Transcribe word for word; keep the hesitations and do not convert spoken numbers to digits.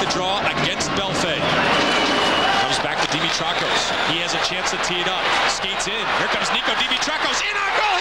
the draw against Belfay. Comes back to Dimitrakos. He has a chance to tee it up. Skates in. Here comes Niko Dimitrakos. In on goal!